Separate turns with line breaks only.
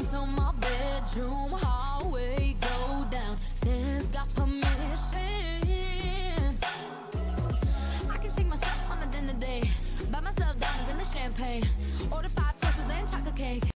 keys on my bedroom hallway go down. Sis got permission. I can take myself on a dinner date, buy myself diamonds and the champagne, order 5 courses then chocolate cake.